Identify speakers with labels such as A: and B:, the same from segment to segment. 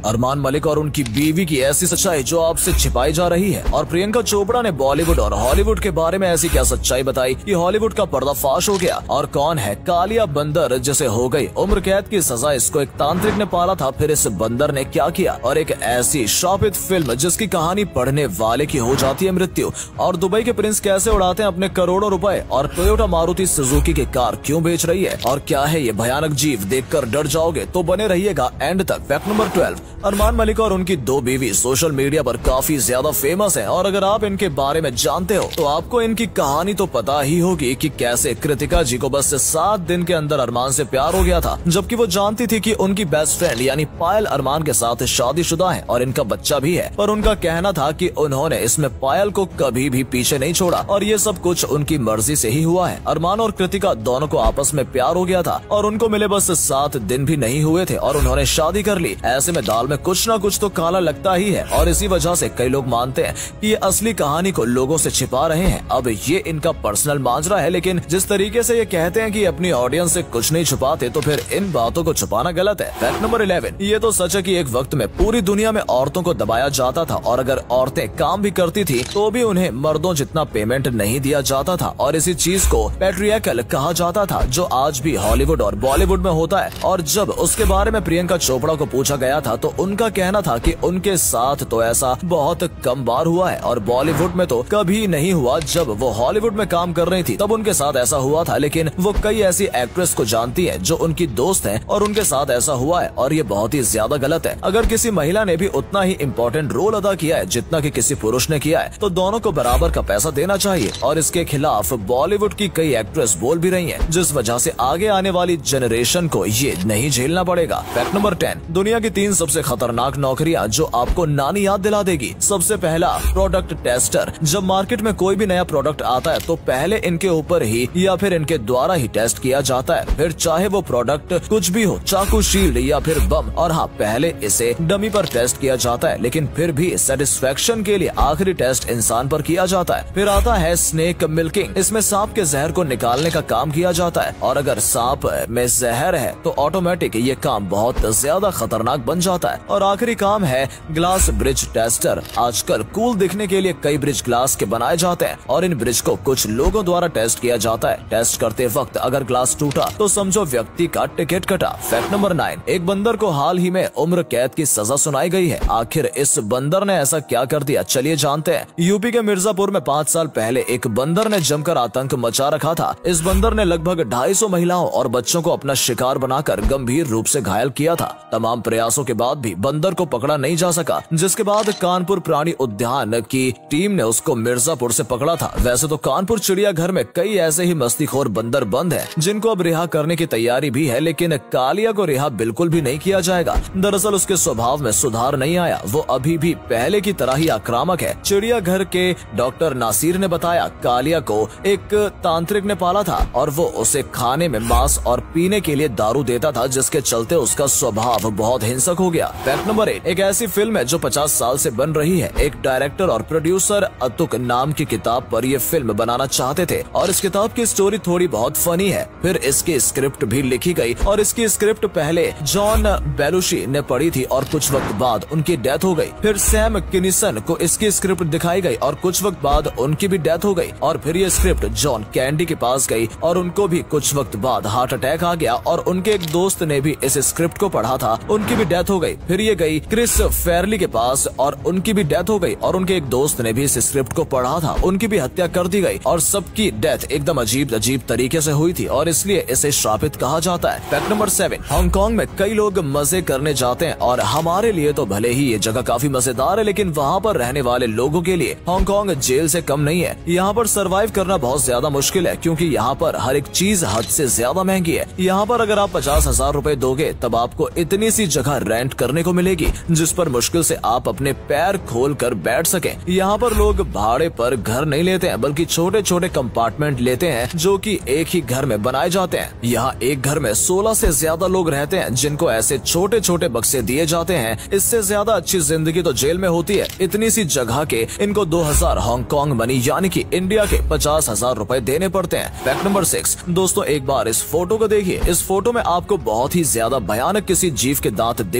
A: अरमान मलिक और उनकी बीवी की ऐसी सच्चाई जो आपसे छिपाई जा रही है। और प्रियंका चोपड़ा ने बॉलीवुड और हॉलीवुड के बारे में ऐसी क्या सच्चाई बताई कि हॉलीवुड का पर्दाफाश हो गया। और कौन है कालिया बंदर जिसे हो गई उम्र कैद की सजा। इसको एक तांत्रिक ने पाला था, फिर इस बंदर ने क्या किया। और एक ऐसी शापित फिल्म जिसकी कहानी पढ़ने वाले की हो जाती है मृत्यु। और दुबई के प्रिंस कैसे उड़ाते हैं अपने करोड़ों रुपए। और टोयोटा मारुति सुजुकी की कार क्यों बेच रही है। और क्या है ये भयानक जीव, देखकर डर जाओगे। तो बने रहिएगा एंड तक। फैक्ट नंबर 12, अरमान मलिक और उनकी 2 बीवी सोशल मीडिया पर काफी ज्यादा फेमस हैं। और अगर आप इनके बारे में जानते हो तो आपको इनकी कहानी तो पता ही होगी कि कैसे कृतिका जी को बस 7 दिन के अंदर अरमान से प्यार हो गया था, जबकि वो जानती थी कि उनकी बेस्ट फ्रेंड यानी पायल अरमान के साथ शादीशुदा है और इनका बच्चा भी है। पर उनका कहना था कि उन्होंने इसमें पायल को कभी भी पीछे नहीं छोड़ा और ये सब कुछ उनकी मर्जी से ही हुआ है। अरमान और कृतिका दोनों को आपस में प्यार हो गया था और उनको मिले बस 7 दिन भी नहीं हुए थे और उन्होंने शादी कर ली। ऐसे में दाल में कुछ न कुछ तो काला लगता ही है और इसी वजह से कई लोग मानते हैं कि ये असली कहानी को लोगों से छिपा रहे हैं। अब ये इनका पर्सनल माजरा है, लेकिन जिस तरीके से ये कहते हैं कि अपनी ऑडियंस से कुछ नहीं छुपाते तो फिर इन बातों को छुपाना गलत है। फैक्ट नंबर 11, ये तो सच है कि एक वक्त में पूरी दुनिया में औरतों को दबाया जाता था और अगर औरतें काम भी करती थी तो भी उन्हें मर्दों जितना पेमेंट नहीं दिया जाता था और इसी चीज को पैट्रियार्कल कहा जाता था, जो आज भी हॉलीवुड और बॉलीवुड में होता है। और जब उसके बारे में प्रियंका चोपड़ा को पूछा गया था तो उनका कहना था कि उनके साथ तो ऐसा बहुत कम बार हुआ है और बॉलीवुड में तो कभी नहीं हुआ। जब वो हॉलीवुड में काम कर रही थी तब उनके साथ ऐसा हुआ था, लेकिन वो कई ऐसी एक्ट्रेस को जानती है जो उनकी दोस्त हैं और उनके साथ ऐसा हुआ है और ये बहुत ही ज्यादा गलत है। अगर किसी महिला ने भी उतना ही इम्पोर्टेंट रोल अदा किया है जितना कि किसी पुरुष ने किया है तो दोनों को बराबर का पैसा देना चाहिए। और इसके खिलाफ बॉलीवुड की कई एक्ट्रेस बोल भी रही हैं, जिस वजह से आगे आने वाली जनरेशन को ये नहीं झेलना पड़ेगा। फैक्ट नंबर 10, दुनिया की 3 सबसे खतरनाक नौकरियां जो आपको नानी याद दिला देगी। सबसे पहला, प्रोडक्ट टेस्टर। जब मार्केट में कोई भी नया प्रोडक्ट आता है तो पहले इनके ऊपर ही या फिर इनके द्वारा ही टेस्ट किया जाता है, फिर चाहे वो प्रोडक्ट कुछ भी हो, चाकू, शील्ड या फिर बम। और हाँ, पहले इसे डमी पर टेस्ट किया जाता है, लेकिन फिर भी सेटिस्फेक्शन के लिए आखिरी टेस्ट इंसान पर किया जाता है। फिर आता है स्नेक मिल्किंग। इसमें सांप के जहर को निकालने का काम किया जाता है और अगर सांप में जहर है तो ऑटोमेटिक ये काम बहुत ज्यादा खतरनाक बन जाता है। और आखिरी काम है ग्लास ब्रिज टेस्टर। आजकल कूल दिखने के लिए कई ब्रिज ग्लास के बनाए जाते हैं और इन ब्रिज को कुछ लोगों द्वारा टेस्ट किया जाता है। टेस्ट करते वक्त अगर ग्लास टूटा तो समझो व्यक्ति का टिकट कटा। फैक्ट नंबर 9, एक बंदर को हाल ही में उम्र कैद की सजा सुनाई गई है। आखिर इस बंदर ने ऐसा क्या कर दिया, चलिए जानते हैं। यूपी के मिर्जापुर में 5 साल पहले एक बंदर ने जमकर आतंक मचा रखा था। इस बंदर ने लगभग 250 महिलाओं और बच्चों को अपना शिकार बनाकर गंभीर रूप से घायल किया था। तमाम प्रयासों के बाद भी बंदर को पकड़ा नहीं जा सका, जिसके बाद कानपुर प्राणी उद्यान की टीम ने उसको मिर्जापुर से पकड़ा था। वैसे तो कानपुर चिड़ियाघर में कई ऐसे ही मस्तीखोर बंदर बंद हैं, जिनको अब रिहा करने की तैयारी भी है, लेकिन कालिया को रिहा बिल्कुल भी नहीं किया जाएगा। दरअसल उसके स्वभाव में सुधार नहीं आया, वो अभी भी पहले की तरह ही आक्रामक है। चिड़ियाघर के डॉक्टर नासिर ने बताया कालिया को एक तांत्रिक ने पाला था और वो उसे खाने में मांस और पीने के लिए दारू देता था, जिसके चलते उसका स्वभाव बहुत हिंसक हो गया। फैक्ट नंबर 8, एक ऐसी फिल्म है जो 50 साल से बन रही है। एक डायरेक्टर और प्रोड्यूसर अतुक नाम की किताब पर ये फिल्म बनाना चाहते थे और इस किताब की स्टोरी थोड़ी बहुत फनी है। फिर इसकी स्क्रिप्ट भी लिखी गई और इसकी स्क्रिप्ट पहले जॉन बेलुशी ने पढ़ी थी और कुछ वक्त बाद उनकी डेथ हो गई। फिर सैम किनिसन को इसकी स्क्रिप्ट दिखाई गई और कुछ वक्त बाद उनकी भी डेथ हो गई। और फिर ये स्क्रिप्ट जॉन कैंडी के पास गई और उनको भी कुछ वक्त बाद हार्ट अटैक आ गया और उनके एक दोस्त ने भी इस स्क्रिप्ट को पढ़ा था, उनकी भी डेथ हो गई। फिर ये गई क्रिस फेरली के पास और उनकी भी डेथ हो गई और उनके एक दोस्त ने भी इस स्क्रिप्ट को पढ़ा था, उनकी भी हत्या कर दी गई और सबकी डेथ एकदम अजीब तरीके से हुई थी और इसलिए इसे श्रापित कहा जाता है। फैक्ट नंबर 7, हांगकांग में कई लोग मजे करने जाते हैं और हमारे लिए तो भले ही ये जगह काफी मजेदार है, लेकिन वहाँ पर रहने वाले लोगों के लिए हांगकांग जेल से कम नहीं है। यहाँ पर सरवाइव करना बहुत ज्यादा मुश्किल है क्योंकि यहाँ पर हर एक चीज हद से ज्यादा महंगी है। यहाँ पर अगर आप 50,000 रुपए दोगे तब आपको इतनी सी जगह रेंट करने को मिलेगी जिस पर मुश्किल से आप अपने पैर खोल कर बैठ सकें। यहाँ पर लोग भाड़े पर घर नहीं लेते हैं बल्कि छोटे छोटे कंपार्टमेंट लेते हैं जो कि एक ही घर में बनाए जाते हैं। यहाँ एक घर में 16 से ज्यादा लोग रहते हैं जिनको ऐसे छोटे छोटे बक्से दिए जाते हैं। इससे ज्यादा अच्छी जिंदगी तो जेल में होती है। इतनी सी जगह के इनको 2000 हांगकांग मनी यानी कि इंडिया के 50,000 रुपए देने पड़ते हैं। फैक्ट नंबर 6, दोस्तों एक बार इस फोटो को देखिए। इस फोटो में आपको बहुत ही ज्यादा भयानक किसी जीव के दांत दिख रहे होंगे।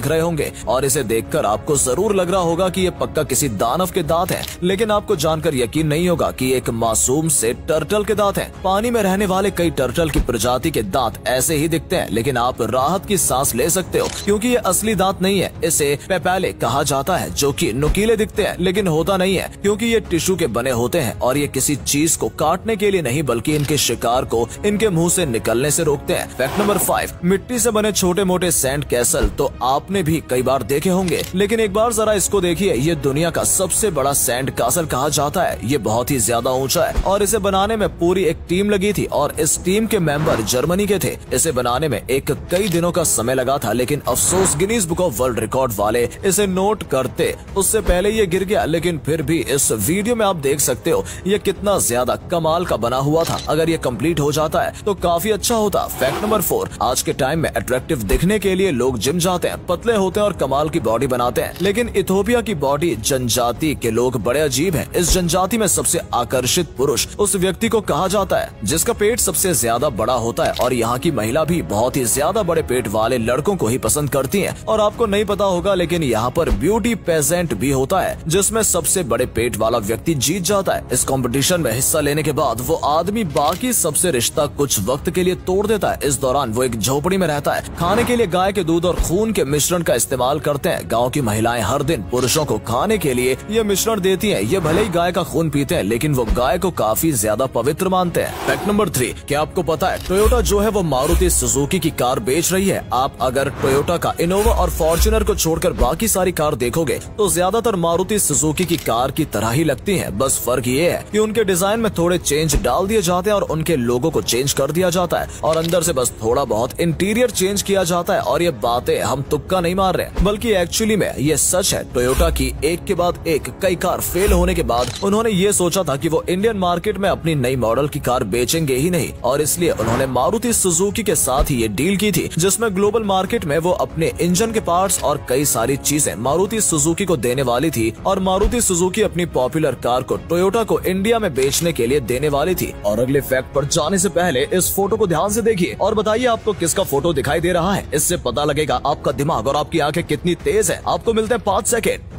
A: होंगे और इसे देखकर आपको जरूर लग रहा होगा कि ये पक्का किसी दानव के दांत हैं, लेकिन आपको जानकर यकीन नहीं होगा कि एक मासूम से टर्टल के दांत हैं। पानी में रहने वाले कई टर्टल की प्रजाति के दांत ऐसे ही दिखते हैं, लेकिन आप राहत की सांस ले सकते हो क्योंकि ये असली दांत नहीं है। इसे पेपैले कहा जाता है, जो कि नुकीले दिखते हैं लेकिन होता नहीं है क्योंकि ये टिश्यू के बने होते हैं और ये किसी चीज को काटने के लिए नहीं बल्कि इनके शिकार को इनके मुंह से निकलने से रोकते हैं। फैक्ट नंबर 5, मिट्टी से बने छोटे मोटे सैंड कैसल तो आपने भी कई बार देखे होंगे, लेकिन एक बार जरा इसको देखिए। ये दुनिया का सबसे बड़ा सैंड कासल कहा जाता है। ये बहुत ही ज्यादा ऊंचा है और इसे बनाने में पूरी एक टीम लगी थी और इस टीम के मेंबर जर्मनी के थे। इसे बनाने में कई दिनों का समय लगा था, लेकिन अफसोस Guinness book of world record वाले इसे नोट करते उससे पहले ये गिर गया। लेकिन फिर भी इस वीडियो में आप देख सकते हो ये कितना ज्यादा कमाल का बना हुआ था। अगर ये कंप्लीट हो जाता है तो काफी अच्छा होता। फैक्ट नंबर 4, आज के टाइम में अट्रैक्टिव दिखने के लिए लोग जिम जाते हैं, पतले होते हैं और कमाल की बॉडी बनाते हैं, लेकिन इथोपिया की बॉडी जनजाति के लोग बड़े अजीब हैं। इस जनजाति में सबसे आकर्षित पुरुष उस व्यक्ति को कहा जाता है जिसका पेट सबसे ज्यादा बड़ा होता है और यहाँ की महिला भी बहुत ही ज्यादा बड़े पेट वाले लड़कों को ही पसंद करती है। और आपको नहीं पता होगा लेकिन यहाँ पर ब्यूटी पेजेंट भी होता है जिसमें सबसे बड़े पेट वाला व्यक्ति जीत जाता है। इस कंपटीशन में हिस्सा लेने के बाद वो आदमी बाकी सबसे रिश्ता कुछ वक्त के लिए तोड़ देता है। इस दौरान वो एक झोपड़ी में रहता है। खाने के लिए गाय के दूध और खून के मिश्रण का इस्तेमाल करते हैं। गाँव की महिलाएं हर दिन पुरुषों को खाने के लिए ये मिश्रण देती है। ये भले ही गाय का खून पीते हैं लेकिन वो गाय को काफी ज्यादा पवित्र मानते हैं। फैक्ट नंबर 3, क्या आपको पता है टोयोटा जो है वो मारुति सुजुकी की कार बेच रही है। आप अगर टोयोटा का इनोवा और फॉर्च्यूनर को छोड़कर बाकी सारी कार देखोगे तो ज्यादातर मारुति सुजुकी की कार की तरह ही लगती हैं। बस फर्क ये है कि उनके डिजाइन में थोड़े चेंज डाल दिए जाते हैं और उनके लोगो को चेंज कर दिया जाता है और अंदर से बस थोड़ा बहुत इंटीरियर चेंज किया जाता है। और ये बातें हम तुक्का नहीं मार रहे बल्कि एक्चुअली में ये सच है। टोयोटा की एक के बाद एक कई कार फेल होने के बाद उन्होंने ये सोचा था कि वो इंडियन मार्केट में अपनी नई मॉडल की कार बेचेंगे ही नहीं और इसलिए उन्होंने मारुति सुजुकी के साथ ही ये डील की थी जिसमें ग्लोबल मार्केट में वो अपने इंजन के पार्ट्स और कई सारी चीजें मारुति सुजुकी को देने वाली थी और मारुति सुजुकी अपनी पॉपुलर कार को टोयोटा को इंडिया में बेचने के लिए देने वाली थी। और अगले फैक्ट पर जाने से पहले इस फोटो को ध्यान से देखिए और बताइए आपको किसका फोटो दिखाई दे रहा है। इससे पता लगेगा आपका दिमाग और आपकी आंखें कितनी तेज है। आपको मिलते हैं 5 सेकेंड।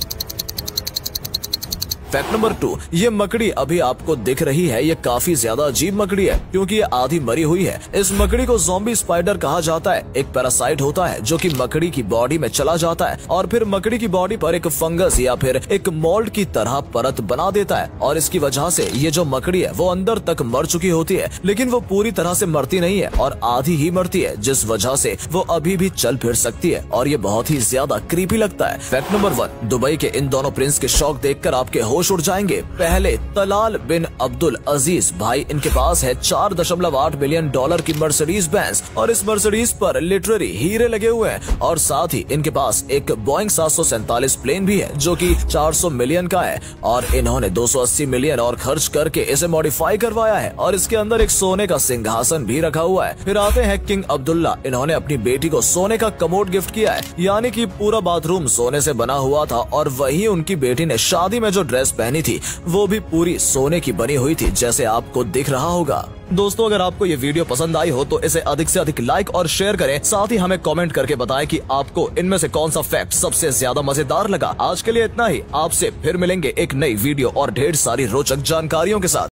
A: फैक्ट नंबर 2, ये मकड़ी अभी आपको दिख रही है ये काफी ज्यादा अजीब मकड़ी है क्योंकि ये आधी मरी हुई है। इस मकड़ी को ज़ॉम्बी स्पाइडर कहा जाता है। एक पैरासाइट होता है जो कि मकड़ी की बॉडी में चला जाता है और फिर मकड़ी की बॉडी पर एक फंगस या फिर एक मोल्ड की तरह परत बना देता है और इसकी वजह से ये जो मकड़ी है वो अंदर तक मर चुकी होती है लेकिन वो पूरी तरह से मरती नहीं है और आधी ही मरती है, जिस वजह से वो अभी भी चल फिर सकती है और ये बहुत ही ज्यादा क्रीपी लगता है। फैक्ट नंबर 1, दुबई के इन दोनों प्रिंस के शौक देखकर आपके होश उड़ जाएंगे। पहले तलाल बिन अब्दुल अजीज भाई, इनके पास है 4.8 बिलियन डॉलर की मर्सिडीज बेंज और इस मर्सिडीज पर लिटरली हीरे लगे हुए हैं और साथ ही इनके पास एक बोइंग 747 प्लेन भी है जो कि 400 मिलियन का है और इन्होंने 280 मिलियन और खर्च करके इसे मॉडिफाई करवाया है और इसके अंदर एक सोने का सिंहासन भी रखा हुआ है। फिर आते हैं किंग अब्दुल्ला, इन्होंने अपनी बेटी को सोने का कमोड गिफ्ट किया है, यानी कि पूरा बाथरूम सोने से बना हुआ था और वहीं उनकी बेटी ने शादी में जो ड्रेस पहनी थी वो भी पूरी सोने की बनी हुई थी, जैसे आपको दिख रहा होगा। दोस्तों, अगर आपको ये वीडियो पसंद आई हो तो इसे अधिक से अधिक लाइक और शेयर करें। साथ ही हमें कमेंट करके बताएं कि आपको इनमें से कौन सा फैक्ट सबसे ज्यादा मजेदार लगा। आज के लिए इतना ही, आपसे फिर मिलेंगे एक नई वीडियो और ढेर सारी रोचक जानकारियों के साथ।